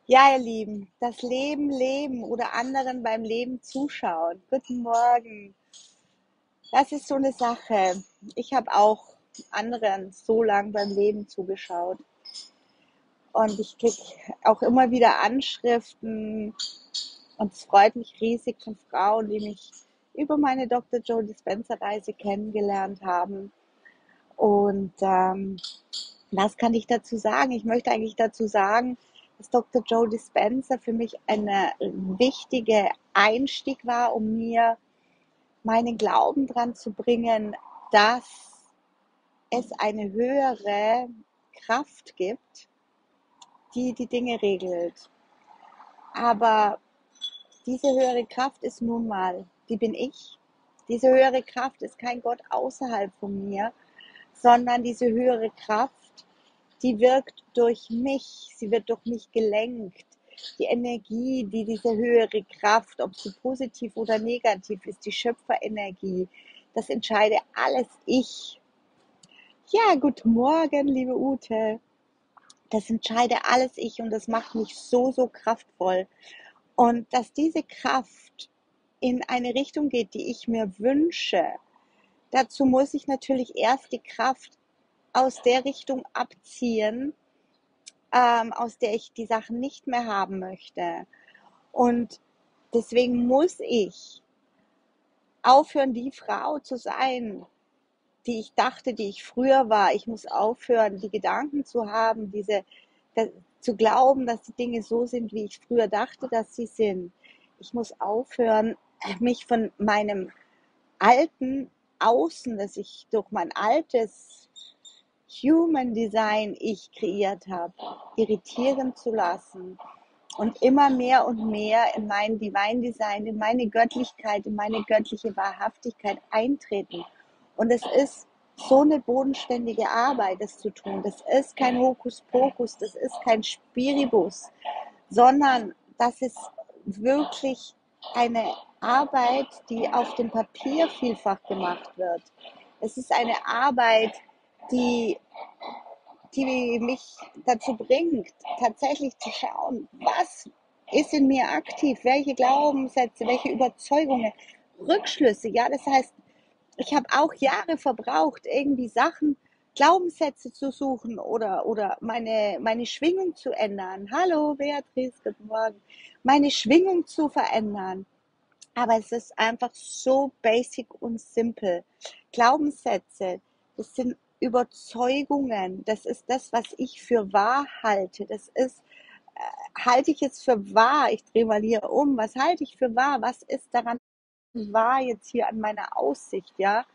Ja, ihr Lieben, das Leben leben oder anderen beim Leben zuschauen. Guten Morgen. Das ist so eine Sache. Ich habe auch anderen so lang beim Leben zugeschaut. Und ich kriege auch immer wieder Anschriften. Und es freut mich riesig von Frauen, die mich über meine Dr. Joe Dispenza-Reise kennengelernt haben. Und was kann ich dazu sagen? Ich möchte eigentlich dazu sagen, dass Dr. Joe Dispenza für mich eine wichtige Einstieg war, um mir meinen Glauben dran zu bringen, dass es eine höhere Kraft gibt, die die Dinge regelt. Aber diese höhere Kraft ist nun mal, die bin ich. Diese höhere Kraft ist kein Gott außerhalb von mir, sondern diese höhere Kraft, die wirkt durch mich, sie wird durch mich gelenkt. Die Energie, die diese höhere Kraft, ob sie positiv oder negativ ist, die Schöpferenergie, das entscheide alles ich. Ja, guten Morgen, liebe Ute. Das entscheide alles ich und das macht mich so, so kraftvoll. Und dass diese Kraft in eine Richtung geht, die ich mir wünsche, dazu muss ich natürlich erst die Kraft aus der Richtung abziehen, aus der ich die Sachen nicht mehr haben möchte. Und deswegen muss ich aufhören, die Frau zu sein, die ich dachte, die ich früher war. Ich muss aufhören, die Gedanken zu haben, zu glauben, dass die Dinge so sind, wie ich früher dachte, dass sie sind. Ich muss aufhören, mich von meinem alten Außen, das ich durch mein altes Human Design ich kreiert habe, irritieren zu lassen und immer mehr und mehr in mein Divine Design, in meine Göttlichkeit, in meine göttliche Wahrhaftigkeit eintreten. Und es ist so eine bodenständige Arbeit, das zu tun. Das ist kein Hokuspokus, das ist kein Spiribus, sondern das ist wirklich eine Arbeit, die auf dem Papier vielfach gemacht wird. Es ist eine Arbeit, die die mich dazu bringt, tatsächlich zu schauen, was ist in mir aktiv, welche Glaubenssätze, welche Überzeugungen, Rückschlüsse. Ja, das heißt, ich habe auch Jahre verbraucht, irgendwie Sachen, Glaubenssätze zu suchen oder meine Schwingung zu ändern. Hallo Beatrice, guten Morgen. Meine Schwingung zu verändern. Aber es ist einfach so basic und simpel. Glaubenssätze, das sind Überzeugungen, das ist das, was ich für wahr halte. Halte ich es für wahr? Ich drehe mal hier um. Was halte ich für wahr? Was ist daran wahr jetzt hier an meiner Aussicht, ja?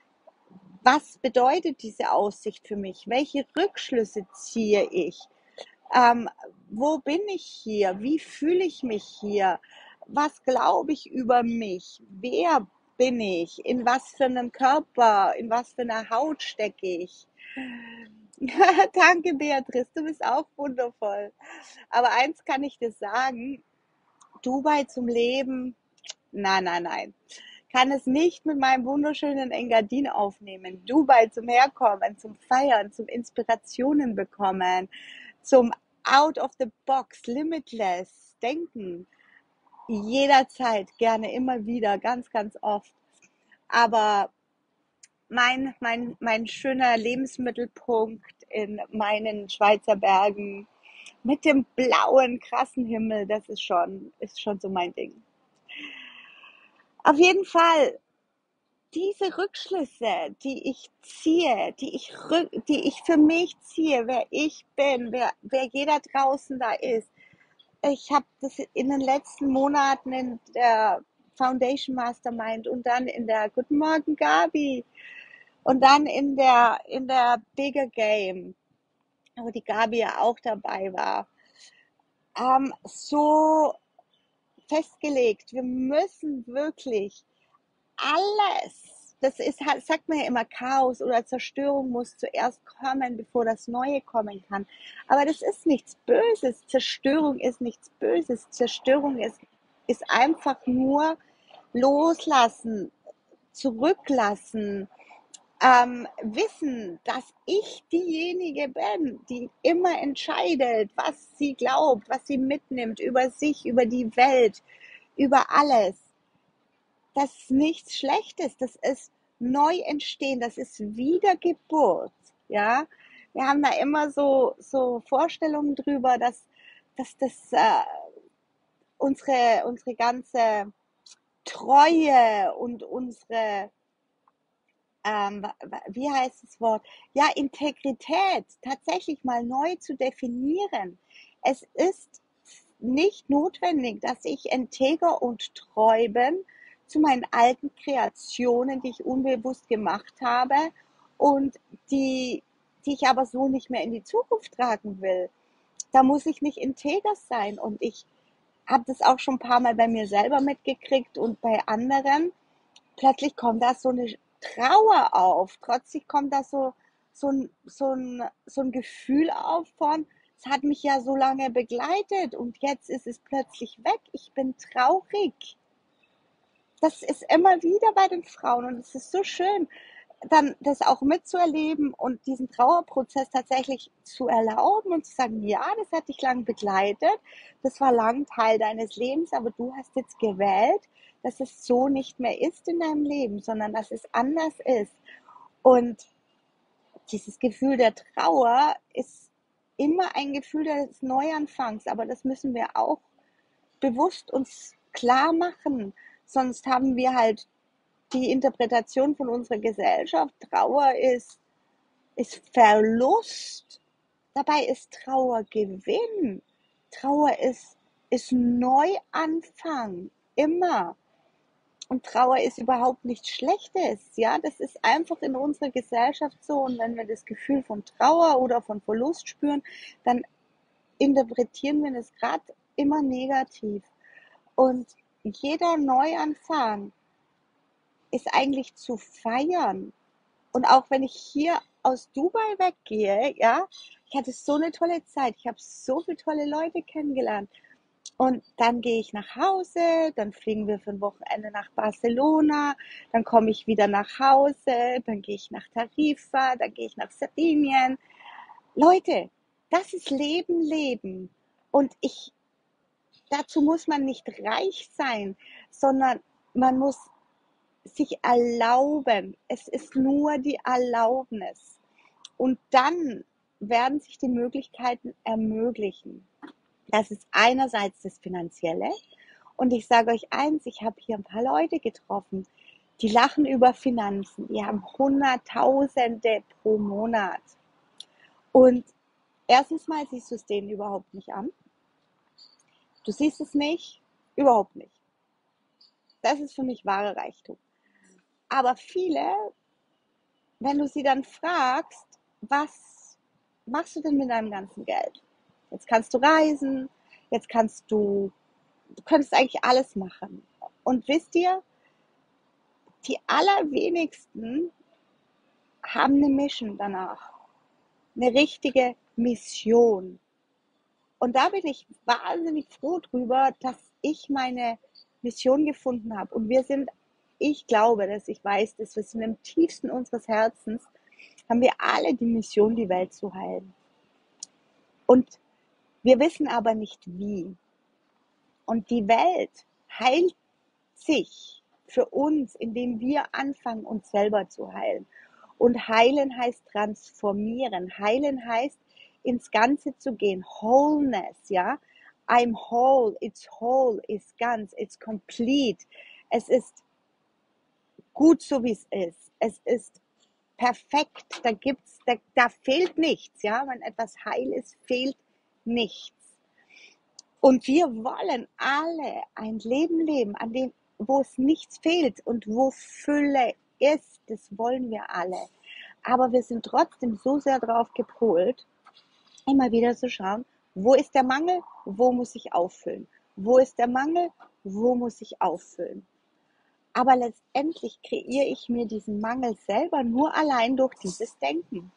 Was bedeutet diese Aussicht für mich? Welche Rückschlüsse ziehe ich? Ähm, Wo bin ich hier? Wie fühle ich mich hier? Was glaube ich über mich? Wer bin ich? In was für einem Körper? In was für einer Haut stecke ich? Danke, Beatrice, du bist auch wundervoll. Aber eins kann ich dir sagen, Dubai zum Leben, nein, nein, nein. Kann es nicht mit meinem wunderschönen Engadin aufnehmen. Dubai zum Herkommen, zum Feiern, zum Inspirationen bekommen, zum Out of the Box, Limitless Denken. Jederzeit, gerne, immer wieder, ganz, ganz oft. Aber mein schöner Lebensmittelpunkt in meinen Schweizer Bergen mit dem blauen, krassen Himmel, das ist schon so mein Ding. Auf jeden Fall, diese Rückschlüsse, die ich ziehe, die ich für mich ziehe, wer ich bin, wer jeder draußen da ist. Ich habe das in den letzten Monaten in der Foundation Mastermind und dann in der Guten Morgen Gabi und dann in der Bigger Game, wo die Gabi ja auch dabei war, so festgelegt. Wir müssen wirklich alles, das ist, sagt man ja immer, Chaos oder Zerstörung muss zuerst kommen, bevor das Neue kommen kann. Aber das ist nichts Böses. Zerstörung ist nichts Böses. Zerstörung ist einfach nur loslassen, zurücklassen, wissen, dass ich diejenige bin, die immer entscheidet, was sie glaubt, was sie mitnimmt über sich, über die Welt, über alles. Das ist nichts Schlechtes, das ist Neuentstehen, das ist Wiedergeburt. Ja, wir haben da immer so Vorstellungen drüber, dass das unsere ganze Treue und unsere wie heißt das Wort? Ja, Integrität tatsächlich mal neu zu definieren. Es ist nicht notwendig, dass ich integer und treu bin zu meinen alten Kreationen, die ich unbewusst gemacht habe und die ich aber so nicht mehr in die Zukunft tragen will. Da muss ich nicht integer sein. Und ich habe das auch schon ein paar Mal bei mir selber mitgekriegt und bei anderen. Plötzlich kommt da so eine Trauer auf. Plötzlich kommt da so ein Gefühl auf von, es hat mich ja so lange begleitet und jetzt ist es plötzlich weg. Ich bin traurig. Das ist immer wieder bei den Frauen und es ist so schön, dann das auch mitzuerleben und diesen Trauerprozess tatsächlich zu erlauben und zu sagen, ja, das hat dich lang begleitet, das war lang Teil deines Lebens, aber du hast jetzt gewählt, dass es so nicht mehr ist in deinem Leben, sondern dass es anders ist. Und dieses Gefühl der Trauer ist immer ein Gefühl des Neuanfangs, aber das müssen wir auch bewusst uns klar machen, sonst haben wir halt die Interpretation von unserer Gesellschaft, Trauer ist Verlust. Dabei ist Trauer Gewinn. Trauer ist Neuanfang. Immer. Und Trauer ist überhaupt nichts Schlechtes. Ja, das ist einfach in unserer Gesellschaft so. Und wenn wir das Gefühl von Trauer oder von Verlust spüren, dann interpretieren wir das gerade immer negativ. Und jeder Neuanfang ist eigentlich zu feiern. Und auch wenn ich hier aus Dubai weggehe, ja, ich hatte so eine tolle Zeit. Ich habe so viele tolle Leute kennengelernt. Und dann gehe ich nach Hause, dann fliegen wir für ein Wochenende nach Barcelona, dann komme ich wieder nach Hause, dann gehe ich nach Tarifa, dann gehe ich nach Sardinien. Leute, das ist Leben, Leben. Und dazu muss man nicht reich sein, sondern man muss sich erlauben. Es ist nur die Erlaubnis. Und dann werden sich die Möglichkeiten ermöglichen. Das ist einerseits das Finanzielle. Und ich sage euch eins, ich habe hier ein paar Leute getroffen, die lachen über Finanzen. Die haben Hunderttausende pro Monat. Und erstens mal siehst du es denen überhaupt nicht an. Du siehst es nicht, überhaupt nicht. Das ist für mich wahre Reichtum. Aber viele, wenn du sie dann fragst, was machst du denn mit deinem ganzen Geld? Jetzt kannst du reisen, jetzt du könntest eigentlich alles machen. Und wisst ihr, die allerwenigsten haben eine Mission danach, eine richtige Mission. Und da bin ich wahnsinnig froh drüber, dass ich meine Mission gefunden habe. Und ich glaube, dass ich weiß, dass wir sind im tiefsten unseres Herzens, haben wir alle die Mission, die Welt zu heilen. Und wir wissen aber nicht wie. Und die Welt heilt sich für uns, indem wir anfangen, uns selber zu heilen. Und heilen heißt transformieren. Heilen heißt, ins Ganze zu gehen. Wholeness, ja. I'm whole, it's ganz, it's complete. Es ist gut so, wie es ist. Es ist perfekt. Da fehlt nichts, ja. Wenn etwas heil ist, fehlt nichts. Und wir wollen alle ein Leben leben, wo es nichts fehlt und wo Fülle ist. Das wollen wir alle. Aber wir sind trotzdem so sehr darauf gepolt, immer wieder zu schauen, wo ist der Mangel, wo muss ich auffüllen? Wo ist der Mangel, wo muss ich auffüllen? Aber letztendlich kreiere ich mir diesen Mangel selber nur allein durch dieses Denken.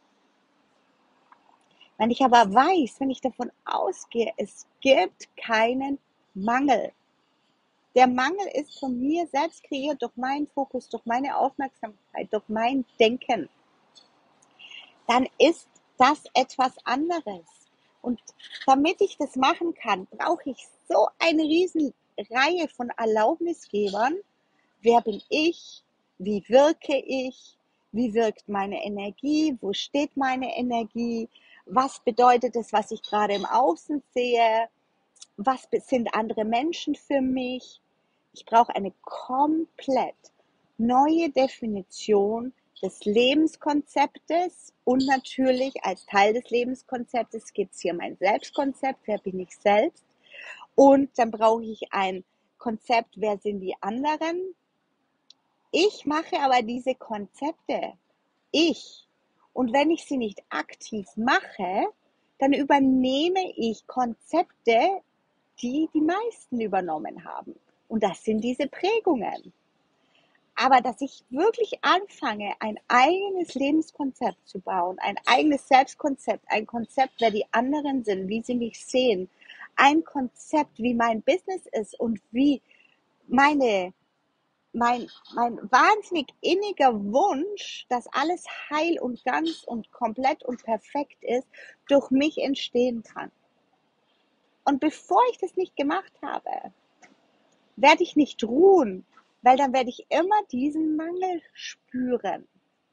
Wenn ich aber weiß, wenn ich davon ausgehe, es gibt keinen Mangel, Der Mangel ist von mir selbst kreiert durch meinen Fokus, durch meine Aufmerksamkeit, durch mein Denken. Dann ist das etwas anderes. Und damit ich das machen kann, brauche ich so eine riesen Reihe von Erlaubnisgebern. Wer bin ich? Wie wirke ich? Wie wirkt meine Energie? Wo steht meine Energie? Was bedeutet es, was ich gerade im Außen sehe? Was sind andere Menschen für mich? Ich brauche eine komplett neue Definition des Lebenskonzeptes und natürlich als Teil des Lebenskonzeptes gibt es hier mein Selbstkonzept, wer bin ich selbst? Und dann brauche ich ein Konzept, wer sind die anderen? Ich mache aber diese Konzepte, ich. Und wenn ich sie nicht aktiv mache, dann übernehme ich Konzepte, die die meisten übernommen haben. Und das sind diese Prägungen. Aber dass ich wirklich anfange, ein eigenes Lebenskonzept zu bauen, ein eigenes Selbstkonzept, ein Konzept, wer die anderen sind, wie sie mich sehen, ein Konzept, wie mein Business ist und wie mein wahnsinnig inniger Wunsch, dass alles heil und ganz und komplett und perfekt ist, durch mich entstehen kann. Und bevor ich das nicht gemacht habe, werde ich nicht ruhen, weil dann werde ich immer diesen Mangel spüren.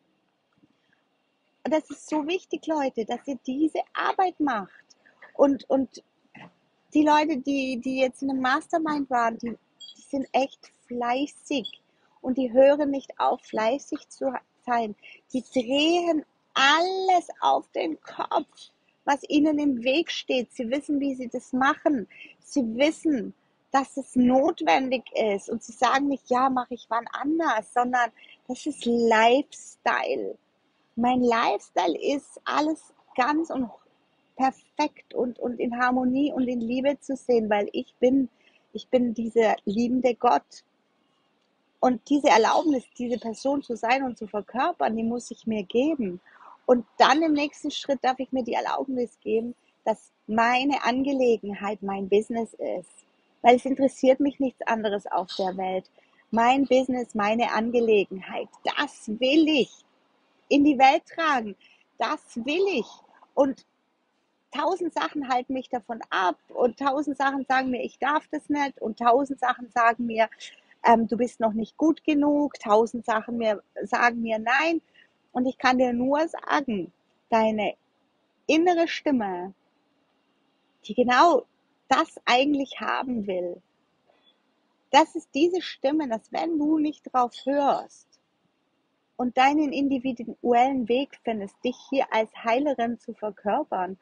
Und das ist so wichtig, Leute, dass ihr diese Arbeit macht. Und die Leute, die jetzt in einem Mastermind waren, die sind echt fleißig. Und die hören nicht auf, fleißig zu sein. Die drehen alles auf den Kopf, was ihnen im Weg steht. Sie wissen, wie sie das machen. Sie wissen, dass es notwendig ist. Und sie sagen nicht, ja, mache ich wann anders, sondern das ist Lifestyle. Mein Lifestyle ist alles ganz und perfekt und in Harmonie und in Liebe zu sehen, weil ich bin dieser liebende Gott. Und diese Erlaubnis, diese Person zu sein und zu verkörpern, die muss ich mir geben. Und dann im nächsten Schritt darf ich mir die Erlaubnis geben, dass meine Angelegenheit mein Business ist. Weil es interessiert mich nichts anderes auf der Welt. Mein Business, meine Angelegenheit, das will ich in die Welt tragen. Das will ich. Und 1000 Sachen halten mich davon ab und 1000 Sachen sagen mir, ich darf das nicht und 1000 Sachen sagen mir, du bist noch nicht gut genug, 1000 Sachen sagen mir nein. Und ich kann dir nur sagen, deine innere Stimme, die genau das eigentlich haben will, das ist diese Stimme, dass wenn du nicht drauf hörst und deinen individuellen Weg findest, dich hier als Heilerin zu verkörpern,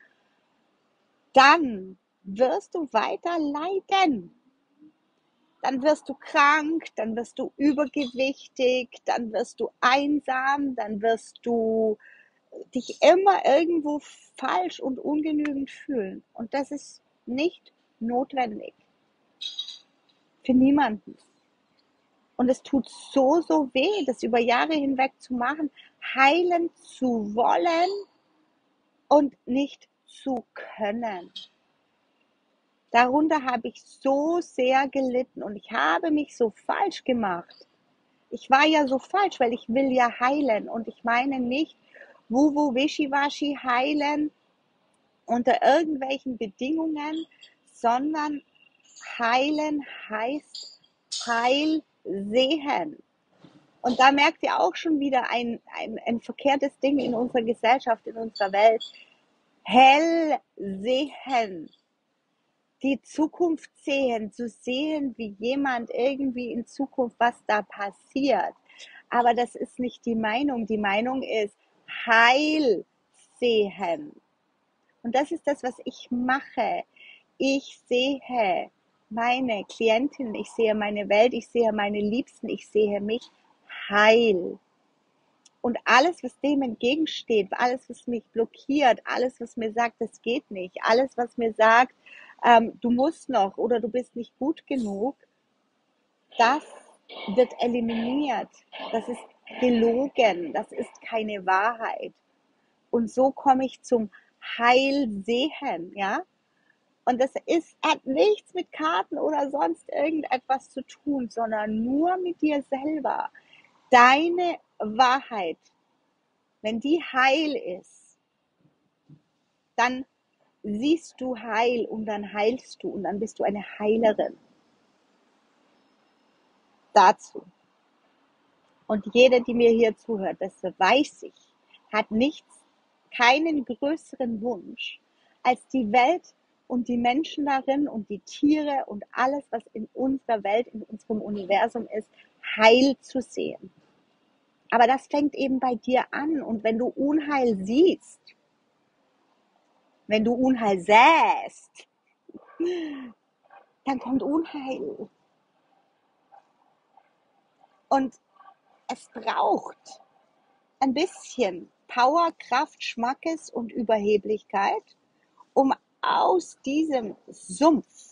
dann wirst du weiter leiden. Dann wirst du krank, dann wirst du übergewichtig, dann wirst du einsam, dann wirst du dich immer irgendwo falsch und ungenügend fühlen. Und das ist nicht notwendig. Für niemanden. Und es tut so, so weh, das über Jahre hinweg zu machen, heilen zu wollen und nicht zu können. Darunter habe ich so sehr gelitten und ich habe mich so falsch gemacht. Ich war ja so falsch, weil ich will ja heilen und ich meine nicht Wischiwaschi heilen unter irgendwelchen Bedingungen, sondern heilen heißt heil sehen. Und da merkt ihr auch schon wieder ein verkehrtes Ding in unserer Gesellschaft, in unserer Welt. Hell sehen. Die Zukunft sehen, zu sehen, wie jemand irgendwie in Zukunft, was da passiert. Aber das ist nicht die Meinung. Die Meinung ist Heil sehen. Und das ist das, was ich mache. Ich sehe meine Klientin, ich sehe meine Welt, ich sehe meine Liebsten, ich sehe mich heil. Und alles, was dem entgegensteht, alles, was mich blockiert, alles, was mir sagt, das geht nicht, alles, was mir sagt, du musst noch oder du bist nicht gut genug, das wird eliminiert. Das ist gelogen, das ist keine Wahrheit. Und so komme ich zum Heilsehen, ja. Und hat nichts mit Karten oder sonst irgendetwas zu tun, sondern nur mit dir selber. Deine Wahrheit, wenn die heil ist, dann siehst du heil und dann heilst du und dann bist du eine Heilerin dazu. Und jede, die mir hier zuhört, das weiß ich, hat keinen größeren Wunsch, als die Welt und die Menschen darin und die Tiere und alles, was in unserer Welt, in unserem Universum ist, heil zu sehen. Aber das fängt eben bei dir an. Und wenn du Unheil siehst, wenn du Unheil säst, dann kommt Unheil. Und es braucht ein bisschen Power, Kraft, Schmackes und Überheblichkeit, um aus diesem Sumpf,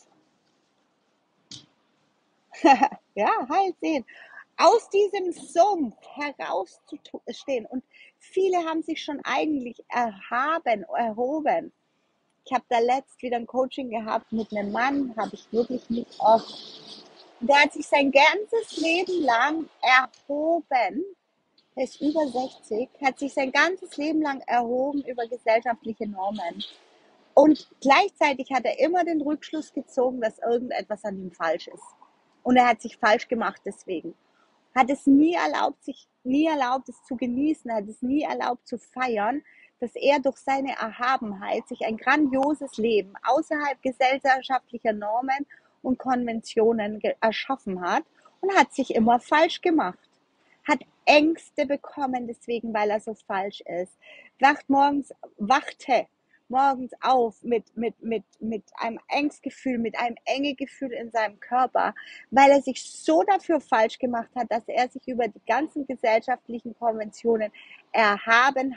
ja, halt sehen, aus diesem Sumpf herauszustehen. Und viele haben sich schon eigentlich erhoben. Ich habe da letzt wieder ein Coaching gehabt mit einem Mann, habe ich wirklich nicht oft. Der hat sich sein ganzes Leben lang erhoben. Er ist über 60, hat sich sein ganzes Leben lang erhoben über gesellschaftliche Normen. Und gleichzeitig hat er immer den Rückschluss gezogen, dass irgendetwas an ihm falsch ist. Und er hat sich falsch gemacht deswegen. Hat es nie erlaubt, es zu genießen, hat es nie erlaubt zu feiern, dass er durch seine Erhabenheit sich ein grandioses Leben außerhalb gesellschaftlicher Normen und Konventionen erschaffen hat und hat sich immer falsch gemacht. Hat Ängste bekommen deswegen, weil er so falsch ist. Wachte morgens auf mit einem Angstgefühl, mit einem Engegefühl in seinem Körper, weil er sich so dafür falsch gemacht hat, dass er sich über die ganzen gesellschaftlichen Konventionen erhoben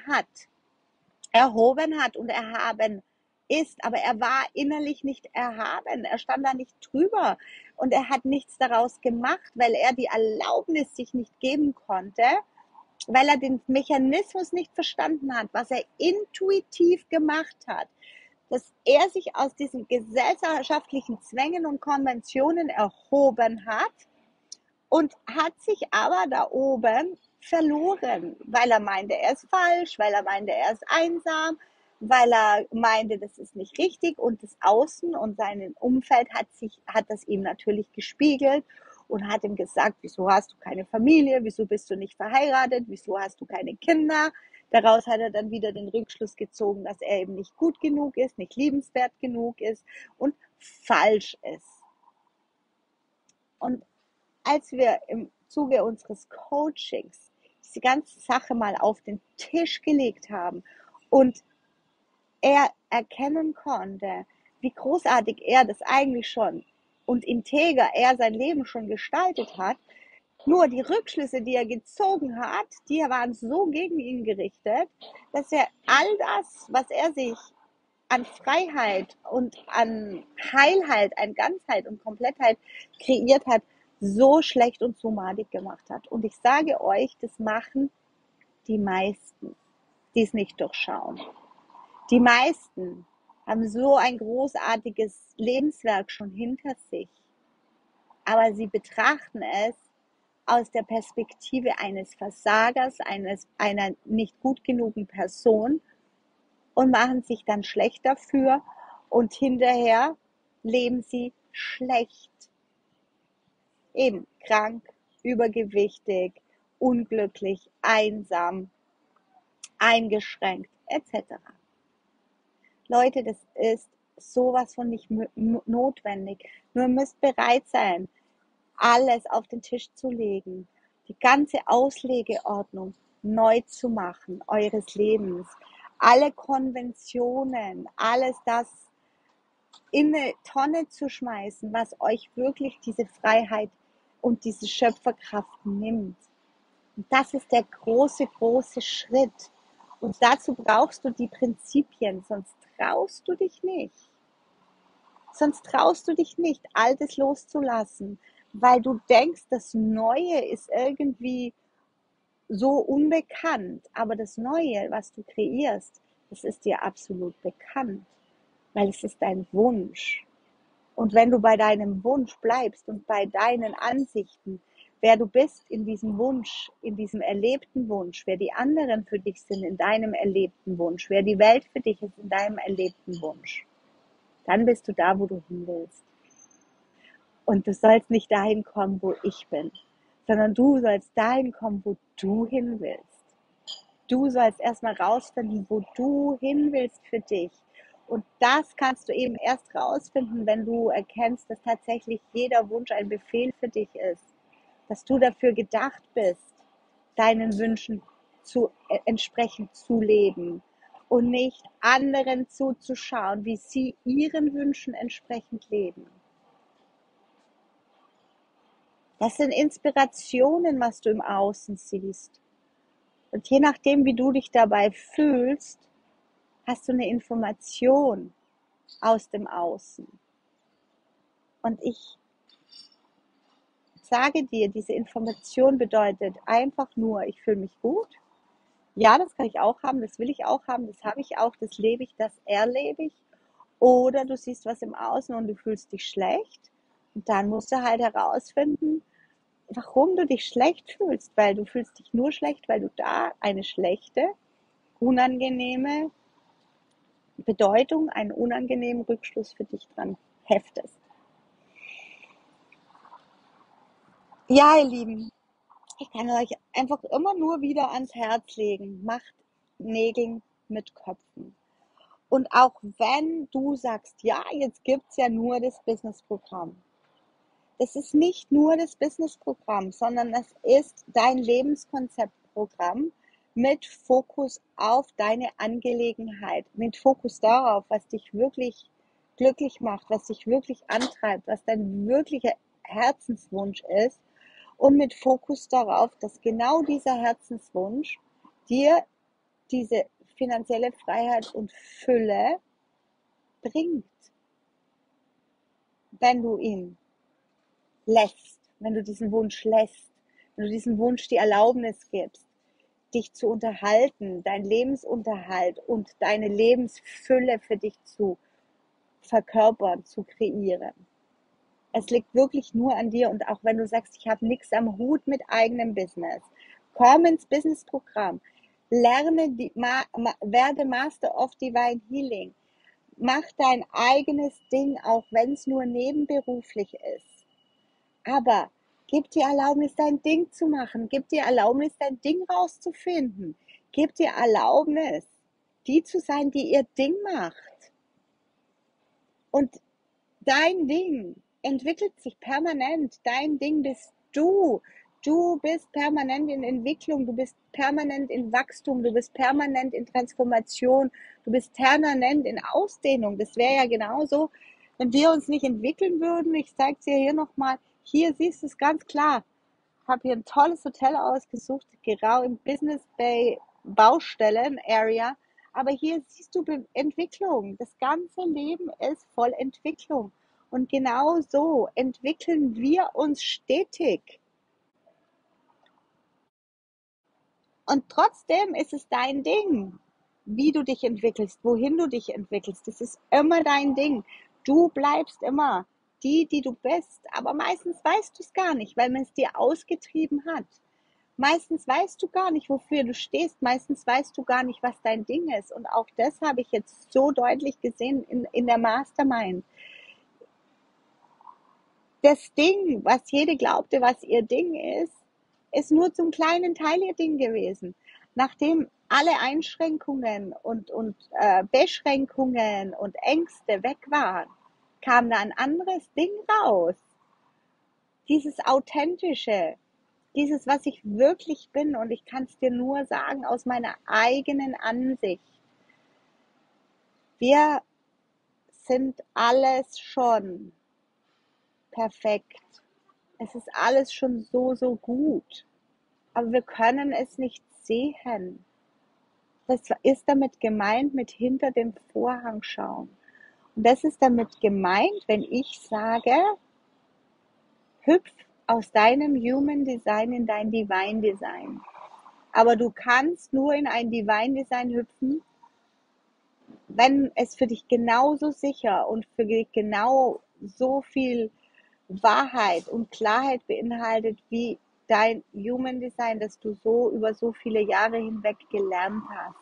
hat und erhaben ist, aber er war innerlich nicht erhaben, er stand da nicht drüber und er hat nichts daraus gemacht, weil er die Erlaubnis sich nicht geben konnte, weil er den Mechanismus nicht verstanden hat, was er intuitiv gemacht hat, dass er sich aus diesen gesellschaftlichen Zwängen und Konventionen erhoben hat und hat sich aber da oben verloren, weil er meinte, er ist falsch, weil er meinte, er ist einsam, weil er meinte, das ist nicht richtig und das Außen und sein Umfeld hat das ihm natürlich gespiegelt und hat ihm gesagt, wieso hast du keine Familie, wieso bist du nicht verheiratet, wieso hast du keine Kinder. Daraus hat er dann wieder den Rückschluss gezogen, dass er eben nicht gut genug ist, nicht liebenswert genug ist und falsch ist. Und als wir im Zuge unseres Coachings diese ganze Sache mal auf den Tisch gelegt haben und er erkennen konnte, wie großartig er das eigentlich schon und integer er sein Leben schon gestaltet hat, nur die Rückschlüsse, die er gezogen hat, die waren so gegen ihn gerichtet, dass er all das, was er sich an Freiheit und an Heilheit, an Ganzheit und Komplettheit kreiert hat, so schlecht und so madig gemacht hat. Und ich sage euch, das machen die meisten, die es nicht durchschauen. Die meisten haben so ein großartiges Lebenswerk schon hinter sich, aber sie betrachten es aus der Perspektive eines Versagers, einer nicht gut genugen Person und machen sich dann schlecht dafür und hinterher leben sie schlecht. Eben krank, übergewichtig, unglücklich, einsam, eingeschränkt, etc. Leute, das ist sowas von nicht notwendig. Nur ihr müsst bereit sein, alles auf den Tisch zu legen, die ganze Auslegeordnung neu zu machen, eures Lebens, alle Konventionen, alles das in eine Tonne zu schmeißen, was euch wirklich diese Freiheit und diese Schöpferkraft nimmt. Und das ist der große, große Schritt. Und dazu brauchst du die Prinzipien, sonst traust du dich nicht. Sonst traust du dich nicht, Altes loszulassen, weil du denkst, das Neue ist irgendwie so unbekannt. Aber das Neue, was du kreierst, das ist dir absolut bekannt. weil es ist dein Wunsch. Und wenn du bei deinem Wunsch bleibst und bei deinen Ansichten, wer du bist in diesem Wunsch, in diesem erlebten Wunsch, wer die anderen für dich sind in deinem erlebten Wunsch, wer die Welt für dich ist in deinem erlebten Wunsch, dann bist du da, wo du hin willst. Und du sollst nicht dahin kommen, wo ich bin, sondern du sollst dahin kommen, wo du hin willst. Du sollst erstmal rausfinden, wo du hin willst für dich. Und das kannst du eben erst rausfinden, wenn du erkennst, dass tatsächlich jeder Wunsch ein Befehl für dich ist. Dass du dafür gedacht bist, deinen Wünschen entsprechend zu leben und nicht anderen zuzuschauen, wie sie ihren Wünschen entsprechend leben. Das sind Inspirationen, was du im Außen siehst. Und je nachdem, wie du dich dabei fühlst, hast du eine Information aus dem Außen. Und ich sage dir, diese Information bedeutet einfach nur, ich fühle mich gut. Ja, das kann ich auch haben, das will ich auch haben, das habe ich auch, das lebe ich, das erlebe ich. Oder du siehst was im Außen und du fühlst dich schlecht. Und dann musst du halt herausfinden, warum du dich schlecht fühlst. Weil du fühlst dich nur schlecht, weil du da eine schlechte, unangenehme Bedeutung, einen unangenehmen Rückschluss für dich dran heftest. Ja, ihr Lieben, ich kann euch einfach immer nur wieder ans Herz legen, macht Nägeln mit Köpfen. Und auch wenn du sagst, ja, jetzt gibt es ja nur das Businessprogramm. Das ist nicht nur das Businessprogramm, sondern es ist dein Lebenskonzeptprogramm mit Fokus auf deine Angelegenheit, mit Fokus darauf, was dich wirklich glücklich macht, was dich wirklich antreibt, was dein wirklicher Herzenswunsch ist und mit Fokus darauf, dass genau dieser Herzenswunsch dir diese finanzielle Freiheit und Fülle bringt, wenn du ihn lässt, wenn du diesen Wunsch lässt, wenn du diesem Wunsch die Erlaubnis gibst, dich zu unterhalten, deinen Lebensunterhalt und deine Lebensfülle für dich zu verkörpern, zu kreieren. Es liegt wirklich nur an dir und auch wenn du sagst, ich habe nichts am Hut mit eigenem Business, komm ins Businessprogramm, lerne, werde Master of Divine Healing, mach dein eigenes Ding, auch wenn es nur nebenberuflich ist. Aber gib dir Erlaubnis, dein Ding zu machen. Gib dir Erlaubnis, dein Ding rauszufinden. Gib dir Erlaubnis, die zu sein, die ihr Ding macht. Und dein Ding entwickelt sich permanent. Dein Ding bist du. Du bist permanent in Entwicklung, du bist permanent in Wachstum, du bist permanent in Transformation, du bist permanent in Ausdehnung. Das wäre ja genauso, wenn wir uns nicht entwickeln würden. Ich zeige es dir hier nochmal. Hier siehst du es ganz klar. Ich habe hier ein tolles Hotel ausgesucht, genau im Business Bay Baustellen Area. Aber hier siehst du Entwicklung. Das ganze Leben ist voll Entwicklung. Und genau so entwickeln wir uns stetig. Und trotzdem ist es dein Ding, wie du dich entwickelst, wohin du dich entwickelst. Das ist immer dein Ding. Du bleibst immer die du bist. Aber meistens weißt du es gar nicht, weil man es dir ausgetrieben hat. Meistens weißt du gar nicht, wofür du stehst. Meistens weißt du gar nicht, was dein Ding ist. Und auch das habe ich jetzt so deutlich gesehen in der Mastermind. Das Ding, was jede glaubte, was ihr Ding ist nur zum kleinen Teil ihr Ding gewesen. Nachdem alle Einschränkungen und Beschränkungen und Ängste weg waren, kam da ein anderes Ding raus. Dieses Authentische, dieses, was ich wirklich bin. Und ich kann es dir nur sagen aus meiner eigenen Ansicht. Wir sind alles schon perfekt. Es ist alles schon so, so gut. Aber wir können es nicht sehen. Das ist damit gemeint mit hinter dem Vorhang schauen. Und das ist damit gemeint, wenn ich sage, hüpf aus deinem Human Design in dein Divine Design. Aber du kannst nur in ein Divine Design hüpfen, wenn es für dich genauso sicher und für dich genau so viel Wahrheit und Klarheit beinhaltet wie dein Human Design, das du so über so viele Jahre hinweg gelernt hast.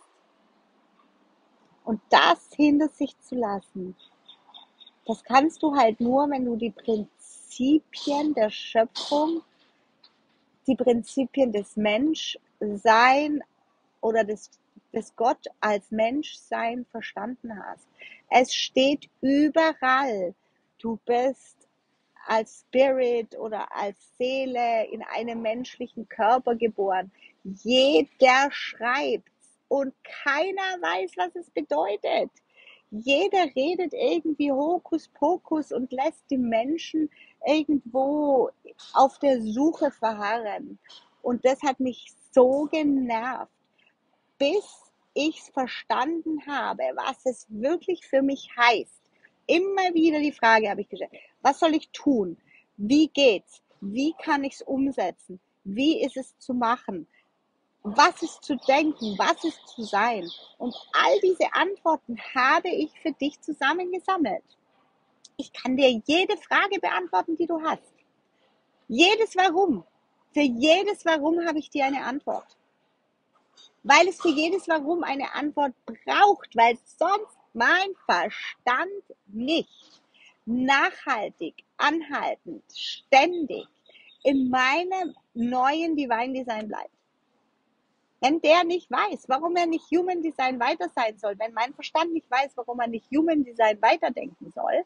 Und das hinter sich zu lassen, das kannst du halt nur, wenn du die Prinzipien der Schöpfung, die Prinzipien des Menschsein oder des Gott als Menschsein verstanden hast. Es steht überall. Du bist als Spirit oder als Seele in einem menschlichen Körper geboren. Jeder schreibt und keiner weiß, was es bedeutet. Jeder redet irgendwie Hokuspokus und lässt die Menschen irgendwo auf der Suche verharren. Und das hat mich so genervt, bis ich es verstanden habe, was es wirklich für mich heißt. Immer wieder die Frage habe ich gestellt, was soll ich tun? Wie geht's? Wie kann ich es umsetzen? Wie ist es zu machen? Was ist zu denken? Was ist zu sein? Und all diese Antworten habe ich für dich zusammengesammelt. Ich kann dir jede Frage beantworten, die du hast. Jedes Warum. Für jedes Warum habe ich dir eine Antwort. Weil es für jedes Warum eine Antwort braucht, weil sonst mein Verstand nicht nachhaltig, anhaltend, ständig in meinem neuen Divine Design bleibt. Wenn der nicht weiß, warum er nicht Human Design weiter sein soll, wenn mein Verstand nicht weiß, warum er nicht Human Design weiterdenken soll,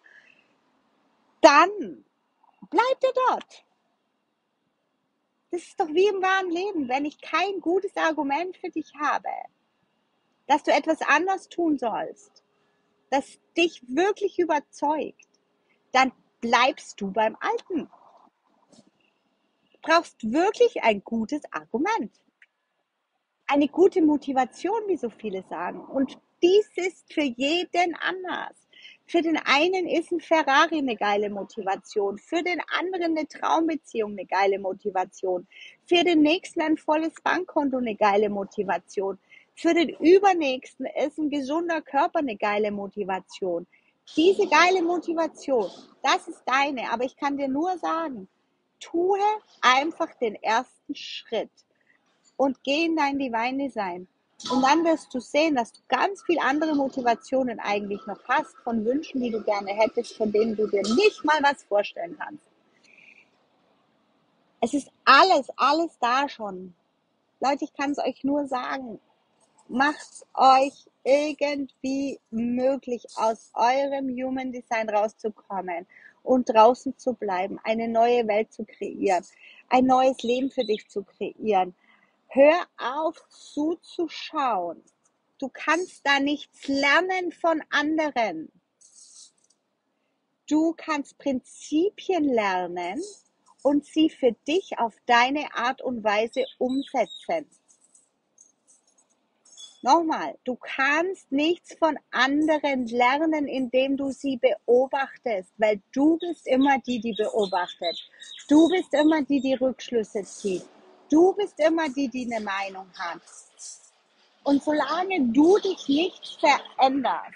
dann bleibt er dort. Das ist doch wie im wahren Leben. Wenn ich kein gutes Argument für dich habe, dass du etwas anders tun sollst, das dich wirklich überzeugt, dann bleibst du beim Alten. Du brauchst wirklich ein gutes Argument. Eine gute Motivation, wie so viele sagen. Und dies ist für jeden anders. Für den einen ist ein Ferrari eine geile Motivation, für den anderen eine Traumbeziehung eine geile Motivation, für den nächsten ein volles Bankkonto eine geile Motivation, für den übernächsten ist ein gesunder Körper eine geile Motivation. Diese geile Motivation, das ist deine, aber ich kann dir nur sagen, tue einfach den ersten Schritt und geh in dein Divine Design. Und dann wirst du sehen, dass du ganz viele andere Motivationen eigentlich noch hast, von Wünschen, die du gerne hättest, von denen du dir nicht mal was vorstellen kannst. Es ist alles da schon. Leute, ich kann es euch nur sagen, macht euch irgendwie möglich, aus eurem Human Design rauszukommen und draußen zu bleiben, eine neue Welt zu kreieren, ein neues Leben für dich zu kreieren. Hör auf zuzuschauen. Du kannst da nichts lernen von anderen. Du kannst Prinzipien lernen und sie für dich auf deine Art und Weise umsetzen. Nochmal, du kannst nichts von anderen lernen, indem du sie beobachtest, weil du bist immer die, die beobachtet. Du bist immer die, die Rückschlüsse zieht. Du bist immer die, die eine Meinung hat. Und solange du dich nicht veränderst,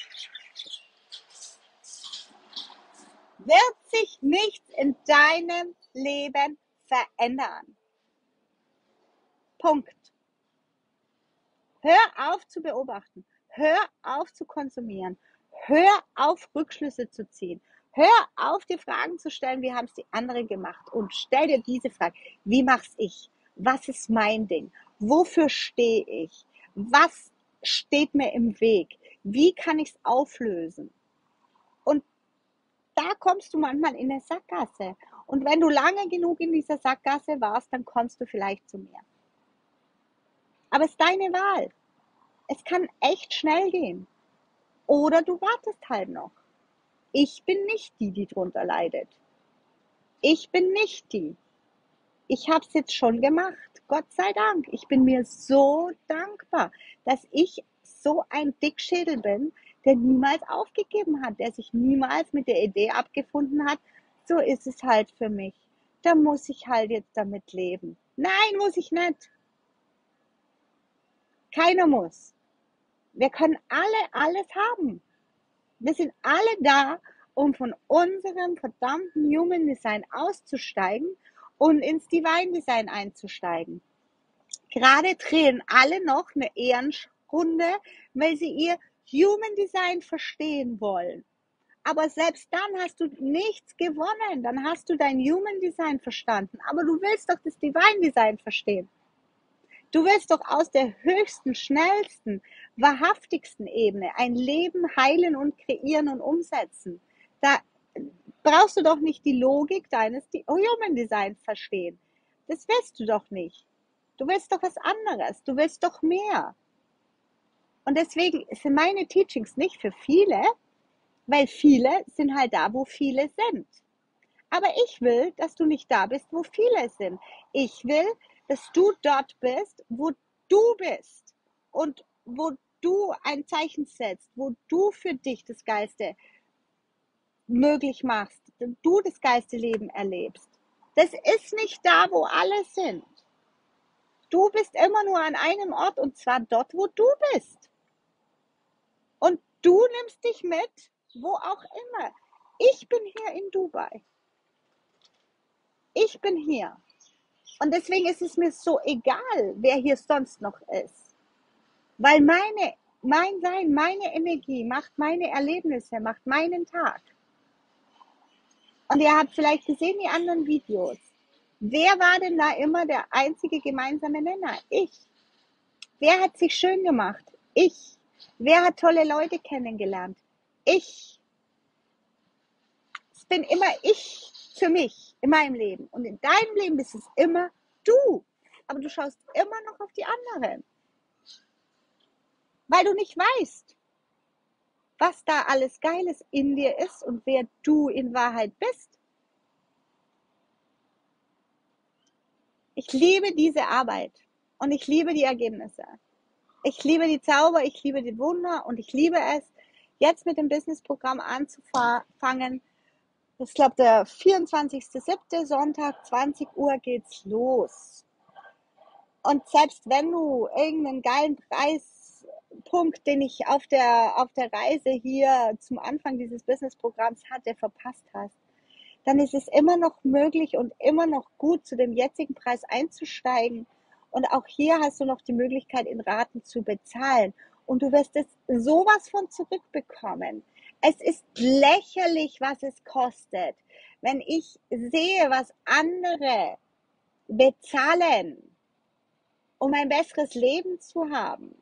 wird sich nichts in deinem Leben verändern. Punkt. Hör auf zu beobachten. Hör auf zu konsumieren. Hör auf, Rückschlüsse zu ziehen. Hör auf, dir Fragen zu stellen, wie haben es die anderen gemacht? Und stell dir diese Frage, wie mach's ich? Was ist mein Ding? Wofür stehe ich? Was steht mir im Weg? Wie kann ich es auflösen? Und da kommst du manchmal in eine Sackgasse. Und wenn du lange genug in dieser Sackgasse warst, dann kommst du vielleicht zu mir. Aber es ist deine Wahl. Es kann echt schnell gehen. Oder du wartest halt noch. Ich bin nicht die, die drunter leidet. Ich bin nicht die. Ich habe es jetzt schon gemacht. Gott sei Dank. Ich bin mir so dankbar, dass ich so ein Dickschädel bin, der niemals aufgegeben hat, der sich niemals mit der Idee abgefunden hat, so ist es halt für mich. Da muss ich halt jetzt damit leben. Nein, muss ich nicht. Keiner muss. Wir können alle alles haben. Wir sind alle da, um von unserem verdammten Human Design auszusteigen und ins Divine Design einzusteigen. Gerade drehen alle noch eine Ehrenrunde, weil sie ihr Human Design verstehen wollen. Aber selbst dann hast du nichts gewonnen. Dann hast du dein Human Design verstanden. Aber du willst doch das Divine Design verstehen. Du willst doch aus der höchsten, schnellsten, wahrhaftigsten Ebene ein Leben heilen und kreieren und umsetzen. Da brauchst du doch nicht die Logik deines Human Designs verstehen. Das willst du doch nicht. Du willst doch was anderes. Du willst doch mehr. Und deswegen sind meine Teachings nicht für viele, weil viele sind halt da, wo viele sind. Aber ich will, dass du nicht da bist, wo viele sind. Ich will, dass du dort bist, wo du bist und wo du ein Zeichen setzt, wo du für dich das Geiste möglich machst, du das Geisteleben erlebst. Das ist nicht da, wo alle sind. Du bist immer nur an einem Ort und zwar dort, wo du bist. Und du nimmst dich mit, wo auch immer. Ich bin hier in Dubai. Ich bin hier. Und deswegen ist es mir so egal, wer hier sonst noch ist. Weil mein Sein, meine Energie macht meine Erlebnisse, macht meinen Tag. Und ihr habt vielleicht gesehen die anderen Videos. Wer war denn da immer der einzige gemeinsame Nenner? Ich. Wer hat sich schön gemacht? Ich. Wer hat tolle Leute kennengelernt? Ich. Es bin immer ich für mich in meinem Leben. Und in deinem Leben bist es immer du. Aber du schaust immer noch auf die anderen. Weil du nicht weißt, was da alles Geiles in dir ist und wer du in Wahrheit bist. Ich liebe diese Arbeit und ich liebe die Ergebnisse. Ich liebe die Zauber, ich liebe die Wunder und ich liebe es, jetzt mit dem Businessprogramm anzufangen. Ich glaube, der 24.07. Sonntag, 20 Uhr geht's los. Und selbst wenn du irgendeinen geilen Preispunkt, den ich auf der Reise hier zum Anfang dieses Businessprogramms hatte, verpasst hast, dann ist es immer noch möglich und immer noch gut, zu dem jetzigen Preis einzusteigen. Und auch hier hast du noch die Möglichkeit, in Raten zu bezahlen. Und du wirst es sowas von zurückbekommen. Es ist lächerlich, was es kostet. Wenn ich sehe, was andere bezahlen, um ein besseres Leben zu haben,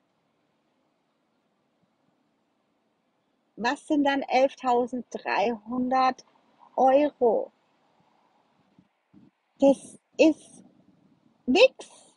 was sind dann 11.300 Euro? Das ist nichts.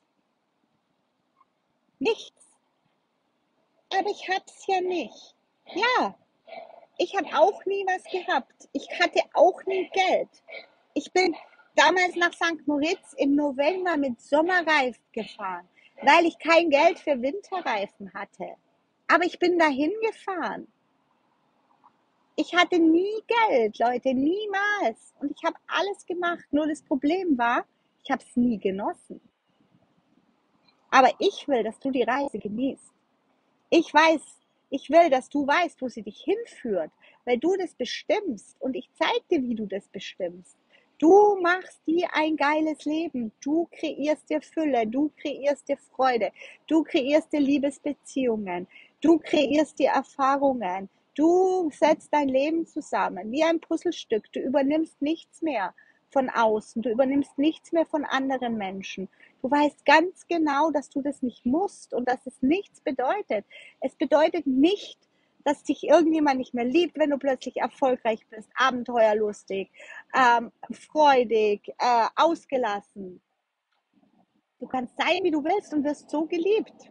Nichts. Aber ich hab's ja nicht. Ja, ich habe auch nie was gehabt. Ich hatte auch nie Geld. Ich bin damals nach St. Moritz im November mit Sommerreifen gefahren, weil ich kein Geld für Winterreifen hatte. Aber ich bin dahin gefahren. Ich hatte nie Geld, Leute, niemals. Und ich habe alles gemacht. Nur das Problem war, ich habe es nie genossen. Aber ich will, dass du die Reise genießt. Ich weiß, ich will, dass du weißt, wo sie dich hinführt, weil du das bestimmst und ich zeige dir, wie du das bestimmst. Du machst dir ein geiles Leben, du kreierst dir Fülle, du kreierst dir Freude, du kreierst dir Liebesbeziehungen, du kreierst dir Erfahrungen, du setzt dein Leben zusammen wie ein Puzzlestück, du übernimmst nichts mehr von außen, du übernimmst nichts mehr von anderen Menschen. Du weißt ganz genau, dass du das nicht musst und dass es nichts bedeutet. Es bedeutet nicht, dass dich irgendjemand nicht mehr liebt, wenn du plötzlich erfolgreich bist, abenteuerlustig, freudig, ausgelassen. Du kannst sein, wie du willst und wirst so geliebt.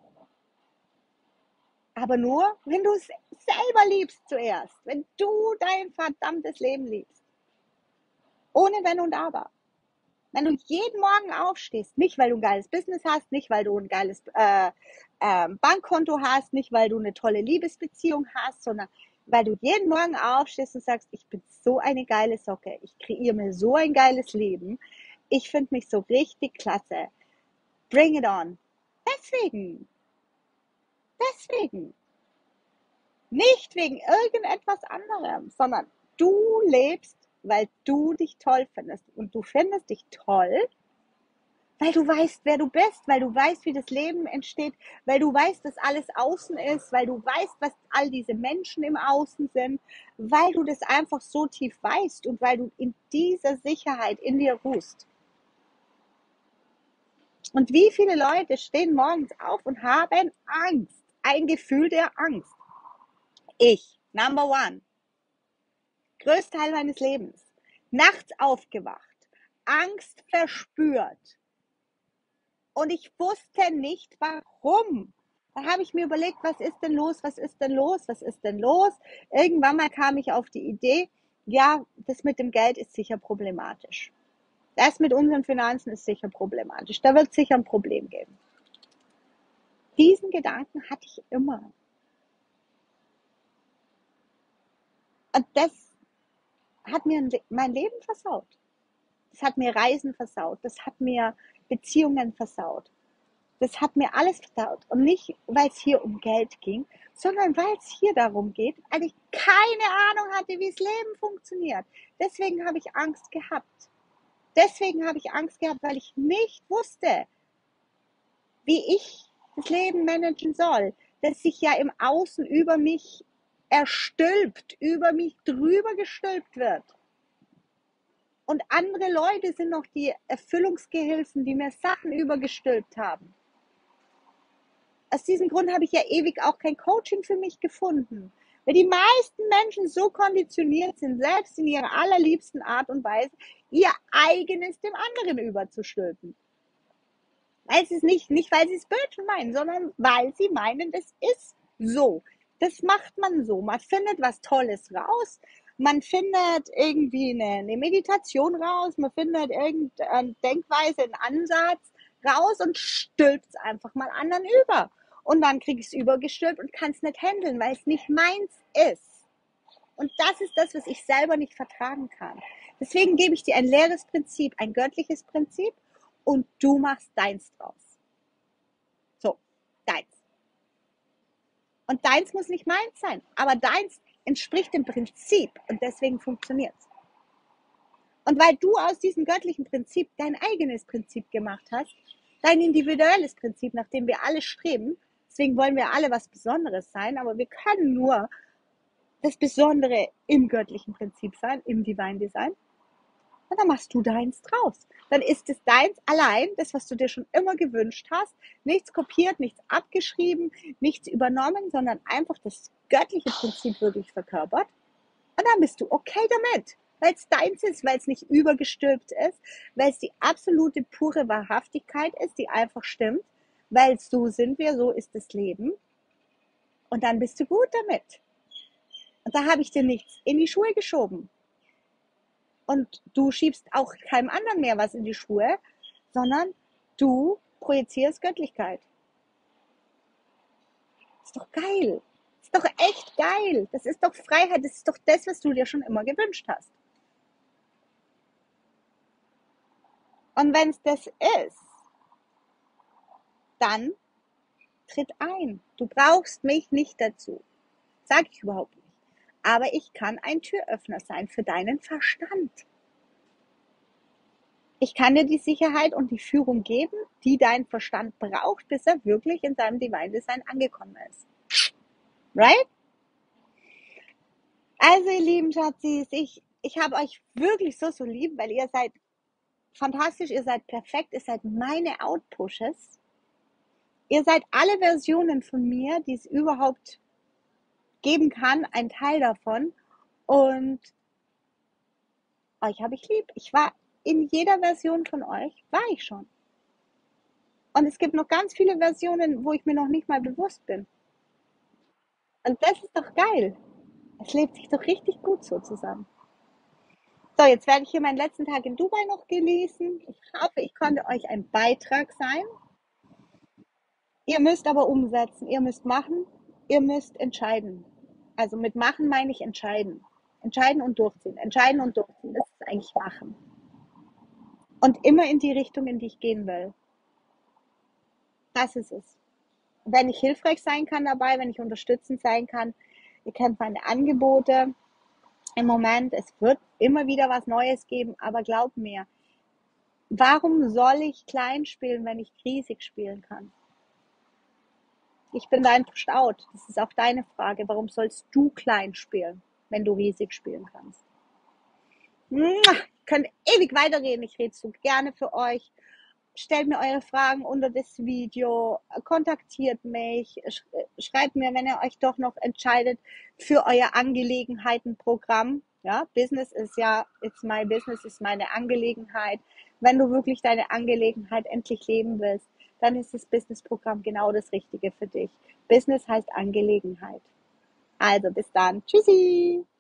Aber nur, wenn du es selber liebst zuerst. Wenn du dein verdammtes Leben liebst. Ohne Wenn und Aber. Wenn du jeden Morgen aufstehst, nicht weil du ein geiles Business hast, nicht weil du ein geiles Bankkonto hast, nicht weil du eine tolle Liebesbeziehung hast, sondern weil du jeden Morgen aufstehst und sagst, ich bin so eine geile Socke, ich kreiere mir so ein geiles Leben, ich finde mich so richtig klasse. Bring it on. Deswegen, Deswegen. Nicht wegen irgendetwas anderem, sondern du lebst, weil du dich toll findest. Und du findest dich toll, weil du weißt, wer du bist, weil du weißt, wie das Leben entsteht, weil du weißt, dass alles außen ist, weil du weißt, was all diese Menschen im Außen sind, weil du das einfach so tief weißt und weil du in dieser Sicherheit in dir ruhst. Und wie viele Leute stehen morgens auf und haben Angst, ein Gefühl der Angst. Ich, Number one, größter Teil meines Lebens, nachts aufgewacht, Angst verspürt und ich wusste nicht warum. Dann habe ich mir überlegt, was ist denn los, was ist denn los, was ist denn los? Irgendwann mal kam ich auf die Idee, ja, das mit dem Geld ist sicher problematisch. Das mit unseren Finanzen ist sicher problematisch. Da wird es sicher ein Problem geben. Diesen Gedanken hatte ich immer. Und das hat mir mein Leben versaut. Das hat mir Reisen versaut. Das hat mir Beziehungen versaut. Das hat mir alles versaut. Und nicht, weil es hier um Geld ging, sondern weil es hier darum geht, weil ich keine Ahnung hatte, wie das Leben funktioniert. Deswegen habe ich Angst gehabt. Deswegen habe ich Angst gehabt, weil ich nicht wusste, wie ich das Leben managen soll. Das sich ja im Außen über mich erstülpt, über mich drüber gestülpt wird. Und andere Leute sind noch die Erfüllungsgehilfen, die mir Sachen übergestülpt haben. Aus diesem Grund habe ich ja ewig auch kein Coaching für mich gefunden. Weil die meisten Menschen so konditioniert sind, selbst in ihrer allerliebsten Art und Weise, ihr eigenes dem anderen überzustülpen. Weil sie es nicht weil sie es böse meinen, sondern weil sie meinen, das ist so. Das macht man so. Man findet was Tolles raus. Man findet irgendwie eine Meditation raus. Man findet irgendeine Denkweise, einen Ansatz raus und stülpt es einfach mal anderen über. Und dann kriege ich es übergestülpt und kann es nicht handeln, weil es nicht meins ist. Und das ist das, was ich selber nicht vertragen kann. Deswegen gebe ich dir ein leeres Prinzip, ein göttliches Prinzip und du machst deins draus. So, deins. Und deins muss nicht meins sein, aber deins entspricht dem Prinzip und deswegen funktioniert es. Und weil du aus diesem göttlichen Prinzip dein eigenes Prinzip gemacht hast, dein individuelles Prinzip, nach dem wir alle streben, deswegen wollen wir alle was Besonderes sein, aber wir können nur das Besondere im göttlichen Prinzip sein, im Divine Design. Und dann machst du deins draus. Dann ist es deins allein, das, was du dir schon immer gewünscht hast. Nichts kopiert, nichts abgeschrieben, nichts übernommen, sondern einfach das göttliche Prinzip wirklich verkörpert. Und dann bist du okay damit, weil es deins ist, weil es nicht übergestülpt ist, weil es die absolute pure Wahrhaftigkeit ist, die einfach stimmt, weil so sind wir, so ist das Leben. Und dann bist du gut damit. Und da habe ich dir nichts in die Schuhe geschoben. Und du schiebst auch keinem anderen mehr was in die Schuhe, sondern du projizierst Göttlichkeit. Ist doch geil. Ist doch echt geil. Das ist doch Freiheit. Das ist doch das, was du dir schon immer gewünscht hast. Und wenn es das ist, dann tritt ein. Du brauchst mich nicht dazu. Sag ich überhaupt nicht. Aber ich kann ein Türöffner sein für deinen Verstand. Ich kann dir die Sicherheit und die Führung geben, die dein Verstand braucht, bis er wirklich in seinem Divine Design angekommen ist. Right? Also, ihr lieben Schatzis, ich habe euch wirklich so lieb, weil ihr seid fantastisch, ihr seid perfekt, ihr seid meine Outpushes. Ihr seid alle Versionen von mir, die es überhaupt geben kann, ein Teil davon. Und euch habe ich lieb. Ich war in jeder Version von euch, war ich schon. Und es gibt noch ganz viele Versionen, wo ich mir noch nicht mal bewusst bin. Und das ist doch geil. Es lebt sich doch richtig gut so zusammen. So, jetzt werde ich hier meinen letzten Tag in Dubai noch genießen. Ich hoffe, ich konnte euch ein Beitrag sein. Ihr müsst aber umsetzen, ihr müsst machen, ihr müsst entscheiden. Also mit machen meine ich entscheiden. Entscheiden und durchziehen. Entscheiden und durchziehen, das ist eigentlich machen. Und immer in die Richtung, in die ich gehen will. Das ist es. wenn ich hilfreich sein kann dabei, wenn ich unterstützend sein kann. Ihr kennt meine Angebote im Moment. Es wird immer wieder was Neues geben, aber glaub mir, warum soll ich klein spielen, wenn ich riesig spielen kann? Ich bin dein Pushout. Das ist auch deine Frage. Warum sollst du klein spielen, wenn du riesig spielen kannst? Ich könnte ewig weiterreden. Ich rede so gerne für euch. Stellt mir eure Fragen unter das Video, kontaktiert mich, schreibt mir, wenn ihr euch doch noch entscheidet für euer Angelegenheitenprogramm. Ja, Business ist ja, it's my business, ist meine Angelegenheit. Wenn du wirklich deine Angelegenheit endlich leben willst, dann ist das Businessprogramm genau das Richtige für dich. Business heißt Angelegenheit. Also bis dann. Tschüssi.